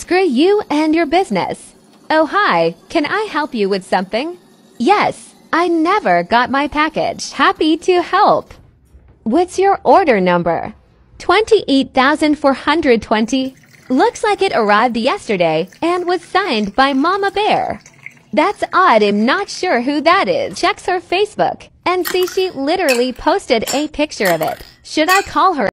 Screw you and your business. Oh, hi. Can I help you with something? Yes, I never got my package. Happy to help. What's your order number? 28,420. Looks like it arrived yesterday and was signed by Mama Bear. That's odd. I'm not sure who that is. Checks her Facebook and see she literally posted a picture of it. Should I call her?